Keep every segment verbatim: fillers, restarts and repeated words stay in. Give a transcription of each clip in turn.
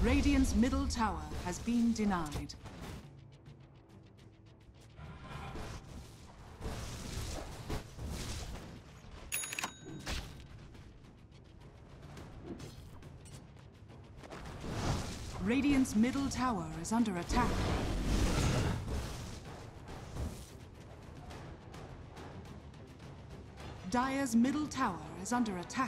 Radiant's middle tower has been denied. Radiant's middle tower is under attack. Dire's middle tower is under attack.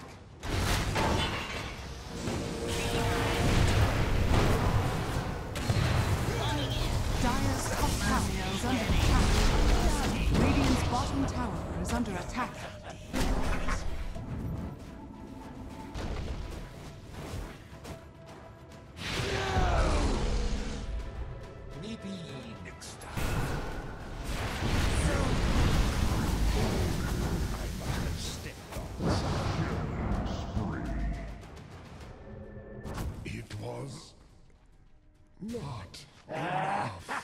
Dire's top tower is under attack. Radiant's bottom tower is under attack. Not enough.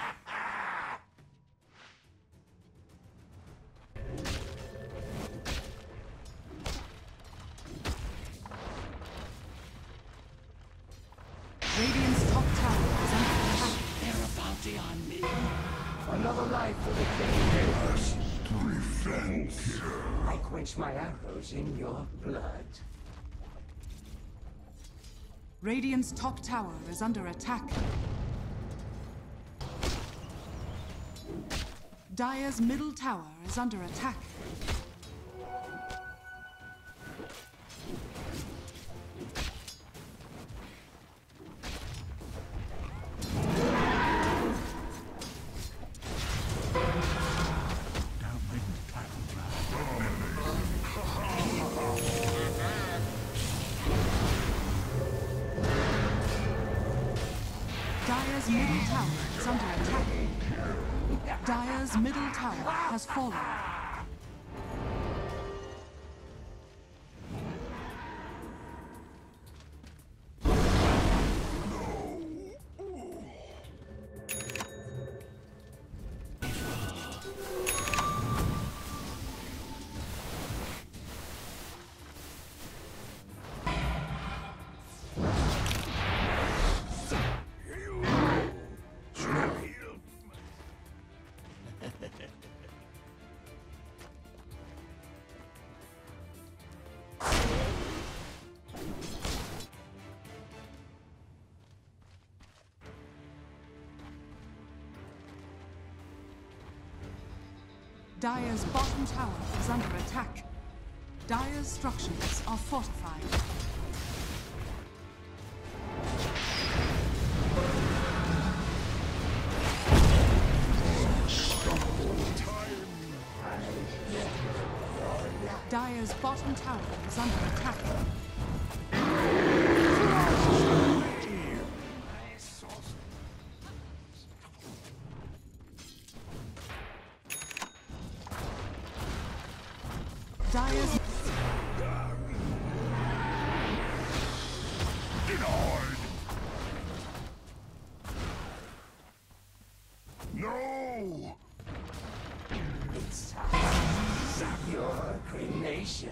Radiant's top tower is under attack. They're a bounty on me. Another life for the king. Last revenge. I quench my arrows in your blood. Radiant's top tower is under attack. Dire's middle tower is under attack. Dire's middle tower is under attack. Dire's middle tower has fallen. Dire's bottom tower is under attack. Dire's structures are fortified. Dire's bottom tower is under attack. Dire's... No! It's time. Your cremation.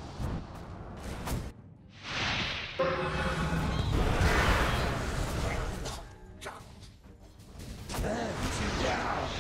Burn you down.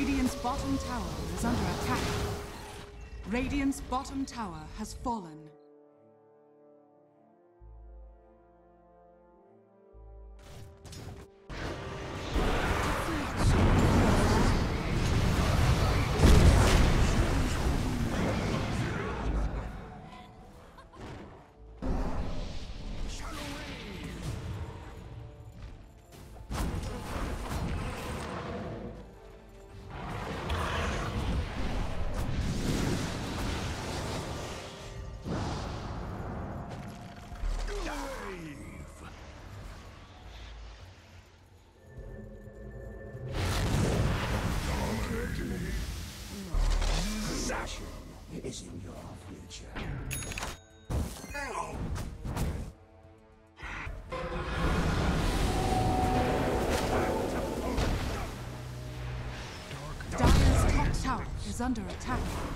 Radiant's bottom tower is under attack. Radiant's bottom tower has fallen. Is in your future. Dire's top tower is under attack.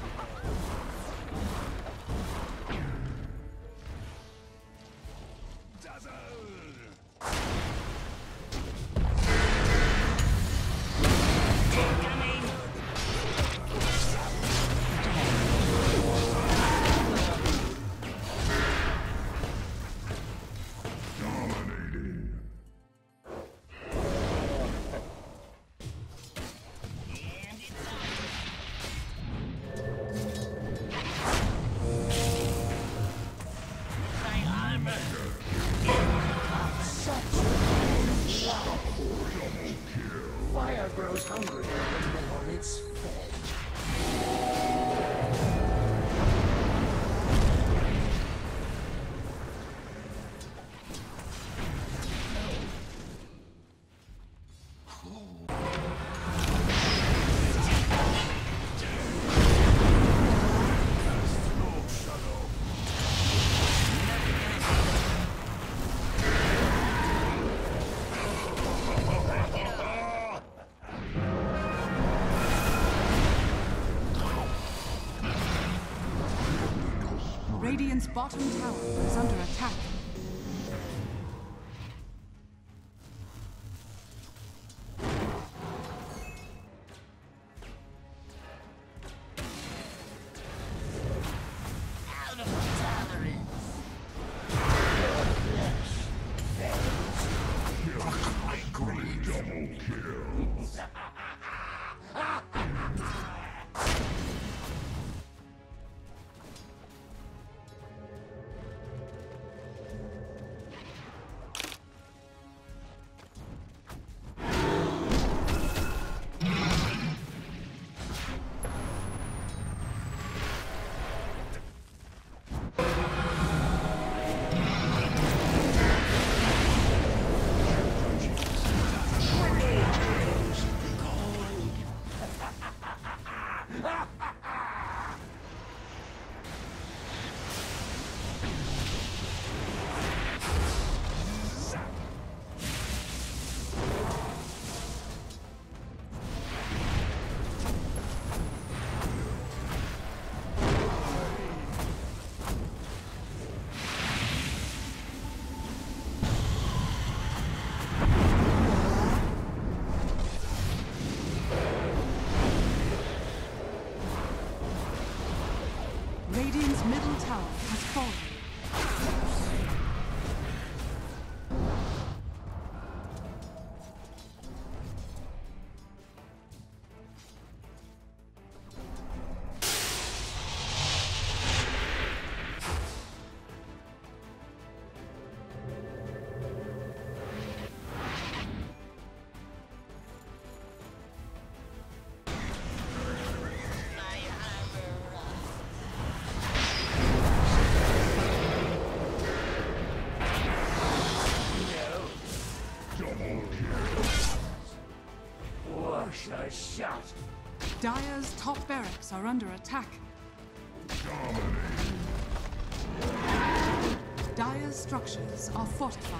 Fire grows hungry the more it's fed. Radiant's bottom tower is under attack. Out of tolerance. Great double kill. Radiant's middle tower has fallen. A shot. Dire's top barracks are under attack. Dire's structures are fortified.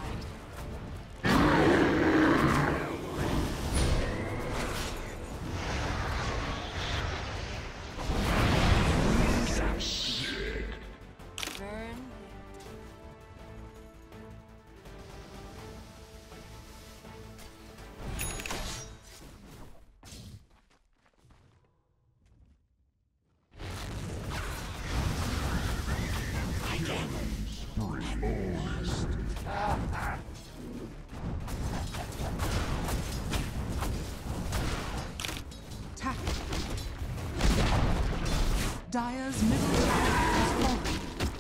Dire's middle tower has fallen.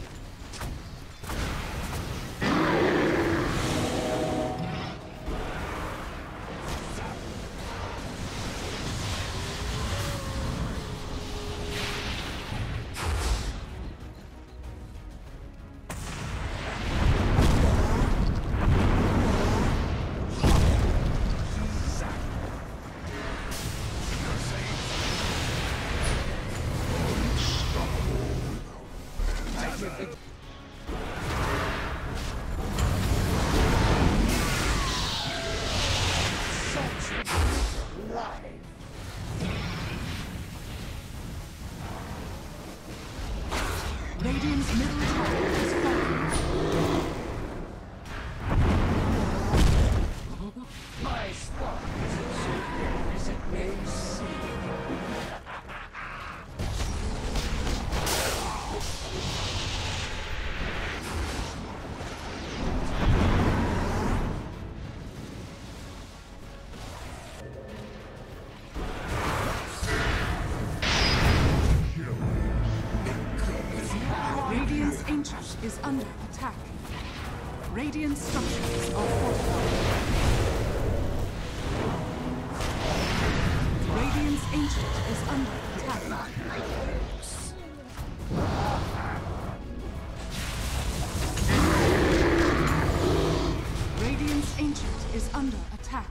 Radiant's middle tower has fallen. My spark isn't so dead as it may seem. Radiant's Ancient is under attack. Radiant structures are fortified. Radiant's Ancient is under attack. Radiant's Ancient is under attack.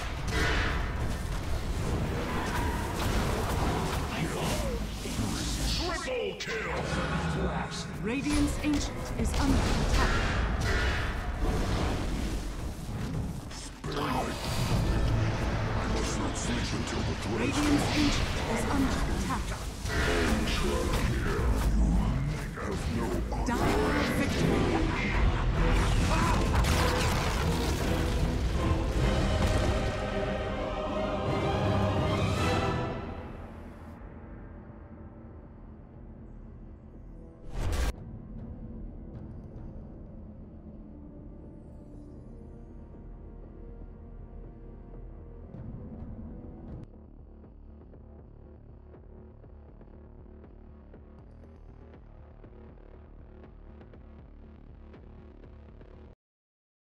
Triple kill! Radiant's Ancient is under attack. I must not sleep until the threat. Radiant's Ancient is under attack. Have no honor. Dire